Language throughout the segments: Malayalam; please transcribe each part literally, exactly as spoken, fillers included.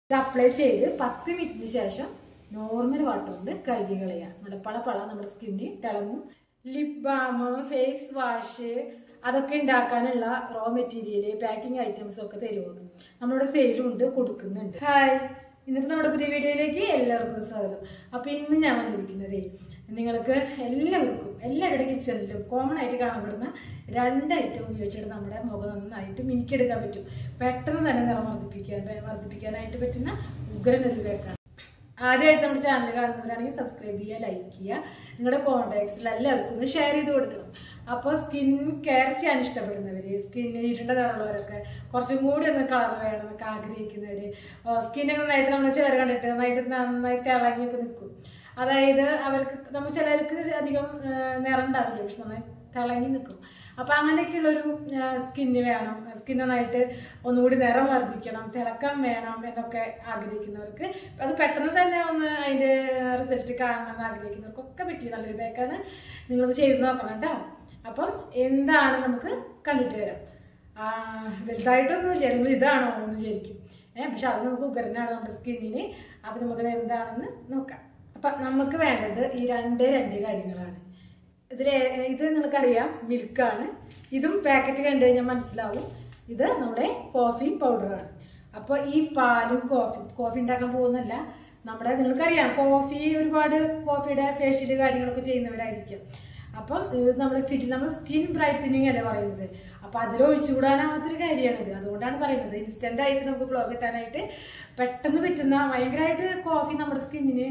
ഇത് അപ്ലൈ ചെയ്ത് പത്ത് മിനിറ്റിന് ശേഷം നോർമൽ വാട്ടർ കൊണ്ട് കഴുകി കളയാം. നല്ല പള പള നമ്മുടെ സ്കിന്നിൽ തിളങ്ങും. ലിപ് ബാം, ഫേസ് വാഷ് അതൊക്കെ ഉണ്ടാക്കാനുള്ള റോ മെറ്റീരിയൽ, പാക്കിംഗ് ഐറ്റംസ് ഒക്കെ തരുമെന്ന് നമ്മളിവിടെ സെയിലുണ്ട്, കൊടുക്കുന്നുണ്ട്. ഹായ്, ഇന്നത്തെ നമ്മുടെ പുതിയ വീഡിയോയിലേക്ക് എല്ലാവർക്കും സ്വാഗതം. അപ്പോൾ ഇന്ന് ഞാൻ വന്നിരിക്കുന്നത് നിങ്ങൾക്ക് എല്ലാവർക്കും എല്ലാവരുടെ കിച്ചണിലും കോമൺ ആയിട്ട് കാണപ്പെടുന്ന രണ്ട് ഐറ്റം ഉപയോഗിച്ചിട്ട് നമ്മുടെ മുഖം നന്നായിട്ട് മിനുക്കിയെടുക്കാൻ പറ്റും. പെട്ടെന്ന് തന്നെ നിറം വർദ്ധിപ്പിക്കാൻ വർദ്ധിപ്പിക്കാനായിട്ട് പറ്റുന്ന ഉഗ്രൻ ഒരു പേക്കാണ്. ആദ്യമായിട്ട് നമ്മുടെ ചാനൽ കാണുന്നവരാണെങ്കിൽ സബ്സ്ക്രൈബ് ചെയ്യുക, ലൈക്ക് ചെയ്യുക, നിങ്ങളുടെ കോൺടാക്ട്സിൽ എല്ലാവർക്കും ഒന്ന് ഷെയർ ചെയ്ത് കൊടുക്കണം. അപ്പോൾ സ്കിൻ കെയർ ചെയ്യാൻ ഇഷ്ടപ്പെടുന്നവർ, സ്കിന്നിന് ഇരുണ്ട നിറമുള്ളവരൊക്കെ കുറച്ചും കൂടി ഒന്ന് കളർ വേണമെന്നൊക്കെ ആഗ്രഹിക്കുന്നവർ, സ്കിന്നെ നന്നായിട്ട് നമ്മൾ ചിലർ കണ്ടിട്ട് നന്നായിട്ട് നന്നായി തിളങ്ങിയൊക്കെ നിൽക്കും. അതായത് അവർക്ക് നമ്മൾ ചിലർക്ക് അധികം നിറം ഉണ്ടാവില്ല, പക്ഷെ നന്നായി തിളങ്ങി നിൽക്കും. അപ്പം അങ്ങനെയൊക്കെയുള്ളൊരു സ്കിന്ന് വേണം, സ്കിൻ നന്നായിട്ട് ഒന്നുകൂടി നിറം വർദ്ധിക്കണം, തിളക്കം വേണം എന്നൊക്കെ ആഗ്രഹിക്കുന്നവർക്ക്, അത് പെട്ടെന്ന് തന്നെ ഒന്ന് അതിൻ്റെ റിസൾട്ട് കാണണം എന്ന് ആഗ്രഹിക്കുന്നവർക്കൊക്കെ പറ്റിയ നല്ലൊരു പാക്കാണ്. നിങ്ങളത് ചെയ്ത് നോക്കണം കേട്ടോ. അപ്പം എന്താണ് നമുക്ക് കണ്ടിട്ട് വരാം. വലുതായിട്ടൊന്നുമില്ല, നിങ്ങൾ ഇതാണോ എന്ന് വിചാരിക്കും, ഏഹ് പക്ഷെ അത് നമുക്ക് ഉഗ്രനാണ് നമ്മുടെ സ്കിന്നിന്. അപ്പം നമുക്കത് എന്താണെന്ന് നോക്കാം. അപ്പം നമുക്ക് വേണ്ടത് ഈ രണ്ടേ രണ്ട് കാര്യങ്ങളാണ്. ഇതിൽ ഇത് നിങ്ങൾക്കറിയാം, മിൽക്കാണ്. ഇതും പാക്കറ്റ് കണ്ടു കഴിഞ്ഞാൽ മനസ്സിലാവും ഇത് നമ്മുടെ കോഫി പൗഡറാണ്. അപ്പോൾ ഈ പാലും കോഫി കോഫി ഉണ്ടാക്കാൻ പോകുന്നല്ല, നമ്മുടെ നിങ്ങൾക്കറിയാം കോഫി ഒരുപാട് കോഫിയുടെ ഫേഷ്യൽ കാര്യങ്ങളൊക്കെ ചെയ്യുന്നവരായിരിക്കും. അപ്പം ഇത് നമ്മൾ കിട്ടി നമ്മൾ സ്കിൻ ബ്രൈറ്റനിങ് അല്ലേ പറയുന്നത്. അപ്പം അതിലൊഴിച്ചുകൂടാനാവാത്തൊരു കാര്യമാണിത്. അതുകൊണ്ടാണ് പറയുന്നത് ഇൻസ്റ്റൻ്റ് ആയിട്ട് നമുക്ക് ഗ്ലോ കിട്ടാനായിട്ട് പെട്ടെന്ന് പറ്റുന്ന, ഭയങ്കരമായിട്ട് കോഫി നമ്മുടെ സ്കിന്നിന്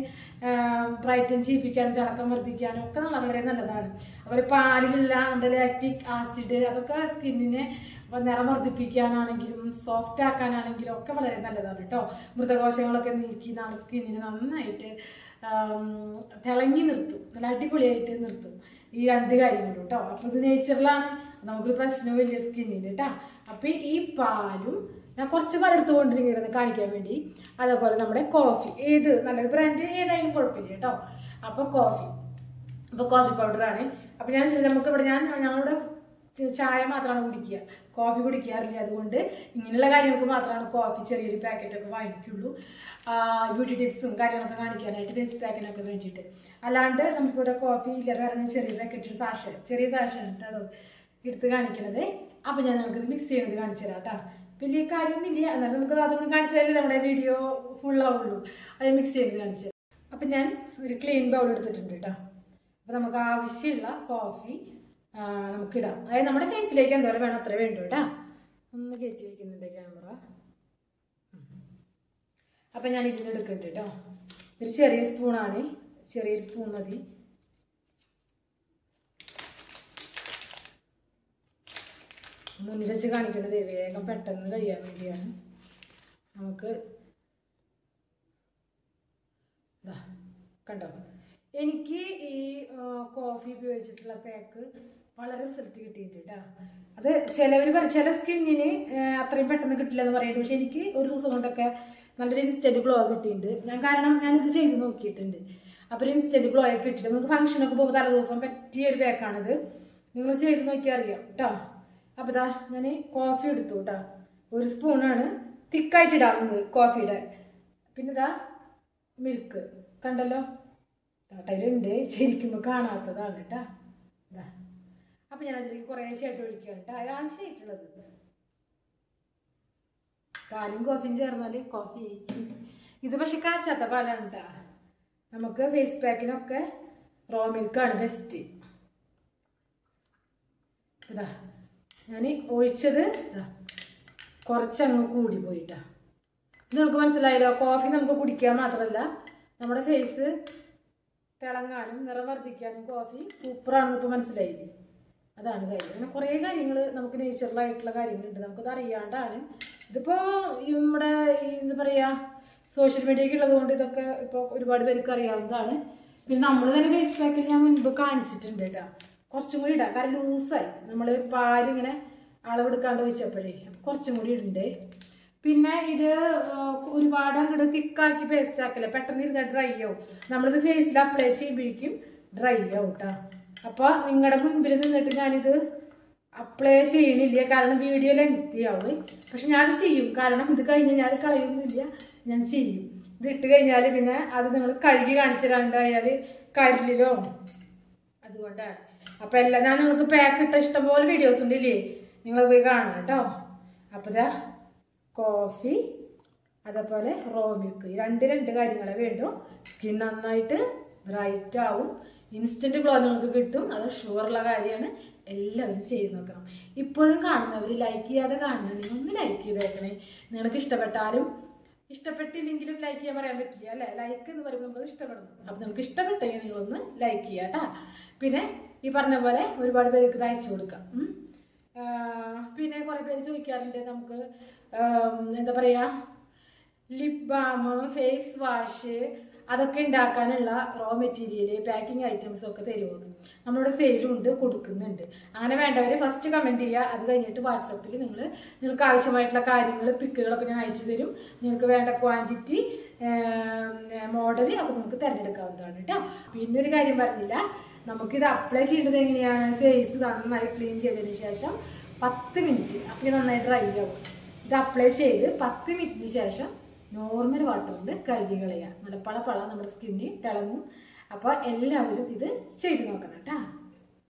ബ്രൈറ്റൻ ചെയ്യിപ്പിക്കാനും തിളക്കം വർദ്ധിക്കാനും ഒക്കെ വളരെ നല്ലതാണ്. അതുപോലെ പാലിലുള്ള നമ്മുടെ ലാക്റ്റിക് ആസിഡ് അതൊക്കെ സ്കിന്നിനെ നിറം വർദ്ധിപ്പിക്കാനാണെങ്കിലും സോഫ്റ്റ് ആക്കാനാണെങ്കിലും ഒക്കെ വളരെ നല്ലതാണ് കേട്ടോ. മൃതകോശങ്ങളൊക്കെ നീക്കി നമ്മുടെ സ്കിന്നിനെ നന്നായിട്ട് തിളങ്ങി നിർത്തും, നല്ല അടിപൊളിയായിട്ട് നിർത്തും ഈ രണ്ട് കാര്യങ്ങളും കേട്ടോ. അപ്പോൾ ഇത് നേച്ചറലാണ്, നമുക്കൊരു പ്രശ്നമില്ല സ്കിന്നിന് കേട്ടോ. അപ്പം ഈ പാലും ഞാൻ കുറച്ച് പാൽ എടുത്തുകൊണ്ടിരിക്കുന്നത് കാണിക്കാൻ വേണ്ടി. അതേപോലെ നമ്മുടെ കോഫി, ഏത് നല്ലൊരു ബ്രാൻഡ് ഏതായാലും കുഴപ്പമില്ല കേട്ടോ. അപ്പോൾ കോഫി, അപ്പോൾ കോഫി പൗഡറാണ്. അപ്പോൾ ഞാൻ നമുക്ക് ഇവിടെ ഞാൻ ഞങ്ങളുടെ ചായ മാത്രമാണ് കുടിക്കുക, കോഫി കുടിക്കാറില്ല. അതുകൊണ്ട് ഇങ്ങനെയുള്ള കാര്യങ്ങൾക്ക് മാത്രമാണ് കോഫി ചെറിയൊരു പാക്കറ്റൊക്കെ വാങ്ങിക്കുള്ളൂ, ബ്യൂട്ടി ടിപ്സും കാര്യങ്ങളൊക്കെ കാണിക്കാനായിട്ട്, ഫേസ് പാക്കിനൊക്കെ വേണ്ടിയിട്ട്. അല്ലാണ്ട് നമുക്കിവിടെ കോഫി ഇല്ല, കാരണം ചെറിയ പാക്കറ്റ് സാഷ ചെറിയ സാഷയാണ് കേട്ടോ അത് എടുത്ത് കാണിക്കണത്. അപ്പം ഞാൻ നമുക്കിത് മിക്സ് ചെയ്യുന്നത് കാണിച്ചു തരാം കേട്ടോ. വലിയ കാര്യമൊന്നുമില്ല, എന്നാലും നമുക്ക് അതുകൊണ്ട് കാണിച്ചാലേ നമ്മുടെ വീഡിയോ ഫുള്ളാവുള്ളൂ. അത് മിക്സ് ചെയ്ത് കാണിച്ചു തരാം. അപ്പം ഞാൻ ഒരു ക്ലീൻ ബൗൾ എടുത്തിട്ടുണ്ട് കേട്ടോ. അപ്പം നമുക്ക് ആവശ്യമുള്ള കോഫി നമുക്കിടാം. അതായത് നമ്മുടെ ഫേസിലേക്ക് എന്തോരം വേണം അത്ര വേണ്ടു കേട്ടോ. ഒന്ന് കയറ്റി വയ്ക്കുന്നുണ്ട് ക്യാമറ. അപ്പം ഞാൻ ഇതിന് എടുക്കുന്നുണ്ട് കേട്ടോ. ഒരു ചെറിയ സ്പൂണാണ്, ചെറിയൊരു സ്പൂൺ മതി. മുന്നിൽ വെച്ച് കാണിക്കണത് വേഗം പെട്ടെന്ന് കഴിയാൻ വേണ്ടിയാണ്. നമുക്ക് കണ്ടോ, എനിക്ക് ഈ കോഫി ഉപയോഗിച്ചിട്ടുള്ള പാക്ക് വളരെ റിസൾട്ട് കിട്ടിയിട്ടുണ്ട് കേട്ടോ. അത് ചിലവർ പറയും ചില സ്കിന്നിന് അത്രയും പെട്ടെന്ന് കിട്ടില്ല എന്ന് പറയുന്നത്, പക്ഷെ എനിക്ക് ഒരു ദിവസം കൊണ്ടൊക്കെ നല്ലൊരു ഇൻസ്റ്റൻറ്റ് ഗ്ലോ കിട്ടിയിട്ടുണ്ട്. ഞാൻ കാരണം ഞാനിത് ചെയ്ത് നോക്കിയിട്ടുണ്ട്. അപ്പോൾ ഒരു ഇൻസ്റ്റൻറ്റ് ഗ്ലോ ഒക്കെ കിട്ടിയിട്ട് നമുക്ക് ഫംഗ്ഷനൊക്കെ പോകുമ്പോൾ തലേ ദിവസം പറ്റിയ ഒരു പാക്കാണിത്. നിങ്ങൾ ചെയ്ത് നോക്കിയാൽ അറിയാം കേട്ടോ. അപ്പോൾ ഇതാ ഞാൻ കോഫി എടുത്തു കേട്ടോ, ഒരു സ്പൂണാണ് തിക്കായിട്ട് ഇടാറുള്ളത് കോഫിയുടെ. പിന്നെ ഇതാ മിൽക്ക് കണ്ടല്ലോ, ടൈലുണ്ട് ശരിക്കുമ്പോൾ കാണാത്തതാണ് കേട്ടോ. ഇതാ അപ്പം ഞാൻ അതിലേക്ക് കുറേശ്ശായിട്ട് ഒഴിക്കുകയാണ് കേട്ടോ, ആവശ്യമായിട്ടുള്ളത്. പാലും കോഫിയും ചേർന്നാൽ കോഫി. ഇത് പക്ഷെ കാച്ചാത്ത പാലാണ് കേട്ടോ. നമുക്ക് ഫേസ് പാക്കിനൊക്കെ റോ മിൽക്കാണ് ബെസ്റ്റ്. ഇതാ ഞാൻ ഒഴിച്ചത് കുറച്ചങ്ങ് കൂടി പോയിട്ടാ. ഇത് നമുക്ക് മനസ്സിലായല്ലോ, കോഫി നമുക്ക് കുടിക്കാൻ മാത്രമല്ല നമ്മുടെ ഫേസ് തിളങ്ങാനും നിറം വർദ്ധിക്കാനും കോഫി സൂപ്പറാണെന്ന് ഇപ്പോൾ മനസ്സിലായില്ലേ. അതാണ് കാര്യം. അങ്ങനെ കുറേ കാര്യങ്ങൾ നമുക്ക് നേച്ചുറലായിട്ടുള്ള കാര്യങ്ങളുണ്ട്, നമുക്കത് അറിയാണ്ടാണ്. ഇതിപ്പോൾ നമ്മുടെ ഈ എന്താ പറയുക സോഷ്യൽ മീഡിയയ്ക്ക് ഉള്ളത് കൊണ്ട് ഇതൊക്കെ ഇപ്പോൾ ഒരുപാട് പേർക്ക് അറിയാവുന്നതാണ്. പിന്നെ നമ്മൾ തന്നെ ഫേസ് പാക്കിൽ ഞാൻ മുൻപ് കാണിച്ചിട്ടുണ്ട് കേട്ടോ. കുറച്ചും കൂടി ഇടാം, കാരണം ലൂസായി നമ്മൾ പാലിങ്ങനെ അളവെടുക്കാണ്ട് വെച്ചപ്പോഴേ കുറച്ചും കൂടി ഇടണ്ടേ. പിന്നെ ഇത് ഒരുപാട് അങ്ങോട്ട് തിക്കാക്കി പേസ്റ്റ് ആക്കില്ല, പെട്ടെന്ന് ഇരുന്നാൽ ഡ്രൈ ആവും. നമ്മളിത് ഫേസിൽ അപ്ലൈ ചെയ്യുമ്പോഴേക്കും ഡ്രൈ ആവും കേട്ടോ. അപ്പോൾ നിങ്ങളുടെ മുൻപിൽ നിന്നിട്ട് ഞാനിത് അപ്ലൈ ചെയ്യണില്ല, കാരണം വീഡിയോ ലെങ്തി ആവും. പക്ഷെ ഞാൻ ചെയ്യും, കാരണം ഇത് കഴിഞ്ഞ് ഞാൻ കളയുന്നില്ല, ഞാൻ ചെയ്യും. ഇത് ഇട്ട് കഴിഞ്ഞാൽ പിന്നെ അത് നിങ്ങൾ കഴുകി കാണിച്ചു തരാണ്ടായാൽ കരിലോ, അതുകൊണ്ടാണ്. അപ്പം എല്ലാം ഞാൻ നിങ്ങൾക്ക് പാക്ക് ഇട്ട ഇഷ്ടംപോലെ വീഡിയോസ് ഉണ്ടില്ലേ, നിങ്ങൾ പോയി കാണണം കേട്ടോ. അപ്പോൾ ഇതാ കോഫി അതേപോലെ റോ മിൽക്ക്, ഈ രണ്ട് രണ്ട് കാര്യങ്ങളെ വേണ്ടു. സ്കിൻ നന്നായിട്ട് ബ്രൈറ്റ് ആവും, ഇൻസ്റ്റൻറ്റ് ഗ്ലോ നിങ്ങൾക്ക് കിട്ടും, അത് ഷുവറുള്ള കാര്യമാണ്. എല്ലാവരും ചെയ്ത് നോക്കണം. ഇപ്പോഴും കാണുന്നവർ ലൈക്ക് ചെയ്യാതെ കാണുന്നത് ഒന്ന് ലൈക്ക് ചെയ്തേക്കണേ. നിങ്ങൾക്ക് ഇഷ്ടപ്പെട്ടാലും ഇഷ്ടപ്പെട്ടില്ലെങ്കിലും ലൈക്ക് ചെയ്യാൻ പറയാൻ പറ്റില്ല അല്ലേ. ലൈക്ക് എന്ന് പറയുമ്പോൾ നമുക്ക് ഇഷ്ടപ്പെടണം. അപ്പം നമുക്ക് ഇഷ്ടപ്പെട്ടെങ്കിൽ നിങ്ങളൊന്ന് ലൈക്ക് ചെയ്യുക കേട്ടോ. പിന്നെ ഈ പറഞ്ഞ പോലെ ഒരുപാട് പേർക്ക് അയച്ചു കൊടുക്കാം. പിന്നെ കുറേ പേര് ചോദിക്കാറുണ്ട് നമുക്ക് എന്താ പറയുക, ലിപ് ബാം, ഫേസ് വാഷ് അതൊക്കെ ഉണ്ടാക്കാനുള്ള റോ മെറ്റീരിയൽ, പാക്കിംഗ് ഐറ്റംസ് ഒക്കെ തരുമെന്ന്. നമ്മളിവിടെ സെയിലും ഉണ്ട്, കൊടുക്കുന്നുണ്ട്. അങ്ങനെ വേണ്ടവർ ഫസ്റ്റ് കമൻറ്റ് ചെയ്യുക. അത് കഴിഞ്ഞിട്ട് വാട്സപ്പിൽ നിങ്ങൾ നിങ്ങൾക്ക് ആവശ്യമായിട്ടുള്ള കാര്യങ്ങൾ പിക്കുകളൊക്കെ ഞാൻ അയച്ചു തരും. നിങ്ങൾക്ക് വേണ്ട ക്വാണ്ടിറ്റി, മോഡൽ ഒക്കെ നിങ്ങൾക്ക് തിരഞ്ഞെടുക്കാവുന്നതാണ് കേട്ടോ. പിന്നെ ഒരു കാര്യം പറഞ്ഞില്ല, നമുക്കിത് അപ്ലൈ ചെയ്യേണ്ടത് എങ്ങനെയാണ്, ഫേസ് നന്നായി ക്ലീൻ ചെയ്തതിന് ശേഷം പത്ത് മിനിറ്റ് അപ്പോൾ നന്നായി ഡ്രൈ ആവും. ഇത് അപ്ലൈ ചെയ്ത് പത്ത് മിനിറ്റിന് ശേഷം നോർമൽ വാട്ടറിൽ കഴുകി കളയുക. നല്ല പള പള നമ്മുടെ സ്കിന്നിൽ തിളങ്ങും. അപ്പോൾ എല്ലാവരും ഇത് ചെയ്ത് നോക്കണം കേട്ടോ.